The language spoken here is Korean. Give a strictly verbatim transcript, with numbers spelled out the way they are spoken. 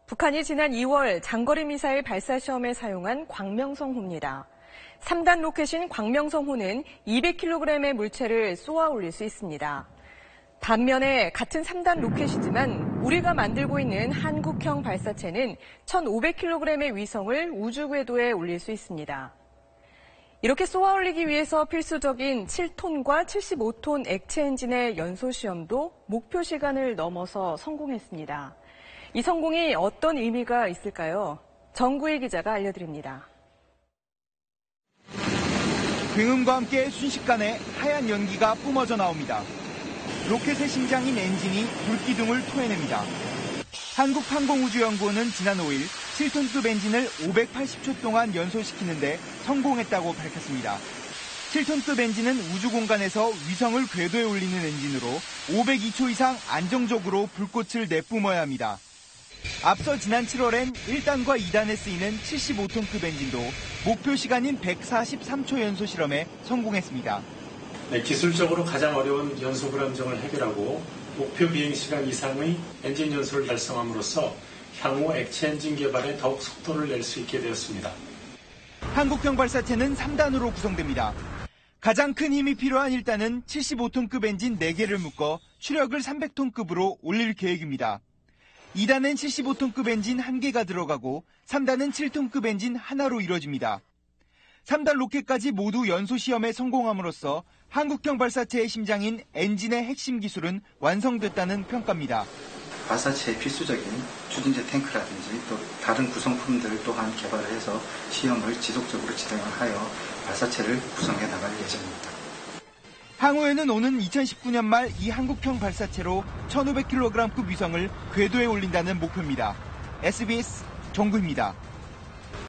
북한이 지난 이월 장거리 미사일 발사 시험에 사용한 광명성호입니다. 삼 단 로켓인 광명성호는 이백 킬로그램의 물체를 쏘아 올릴 수 있습니다. 반면에 같은 삼 단 로켓이지만 우리가 만들고 있는 한국형 발사체는 천오백 킬로그램의 위성을 우주 궤도에 올릴 수 있습니다. 이렇게 쏘아 올리기 위해서 필수적인 칠 톤과 칠십오 톤 액체 엔진의 연소 시험도 목표 시간을 넘어서 성공했습니다. 이 성공이 어떤 의미가 있을까요? 정구희 기자가 알려드립니다. 굉음과 함께 순식간에 하얀 연기가 뿜어져 나옵니다. 로켓의 심장인 엔진이 불기둥을 토해냅니다. 한국항공우주연구원은 지난 오일 칠 톤급 엔진을 오백팔십 초 동안 연소시키는데 성공했다고 밝혔습니다. 칠 톤급 엔진은 우주 공간에서 위성을 궤도에 올리는 엔진으로 오백이 초 이상 안정적으로 불꽃을 내뿜어야 합니다. 앞서 지난 칠월엔 일 단과 이 단에 쓰이는 칠십오 톤급 엔진도 목표 시간인 백사십삼 초 연소 실험에 성공했습니다. 네, 기술적으로 가장 어려운 연소 불안정을 해결하고 목표 비행 시간 이상의 엔진 연소를 달성함으로써 향후 액체 엔진 개발에 더욱 속도를 낼 수 있게 되었습니다. 한국형 발사체는 삼 단으로 구성됩니다. 가장 큰 힘이 필요한 일 단은 칠십오 톤급 엔진 네 개를 묶어 추력을 삼백 톤급으로 올릴 계획입니다. 이 단엔 칠십오 톤급 엔진 한 개가 들어가고 삼 단은 칠 톤급 엔진 하나로 이뤄집니다. 삼 단 로켓까지 모두 연소 시험에 성공함으로써 한국형 발사체의 심장인 엔진의 핵심 기술은 완성됐다는 평가입니다. 발사체의 필수적인 추진제 탱크라든지 또 다른 구성품들 또한 개발을 해서 시험을 지속적으로 진행을 하여 발사체를 구성해 나갈 예정입니다. 향후에는 오는 이천십구 년 말 이 한국형 발사체로 천오백 킬로그램급 위성을 궤도에 올린다는 목표입니다. 에스비에스 정구입니다.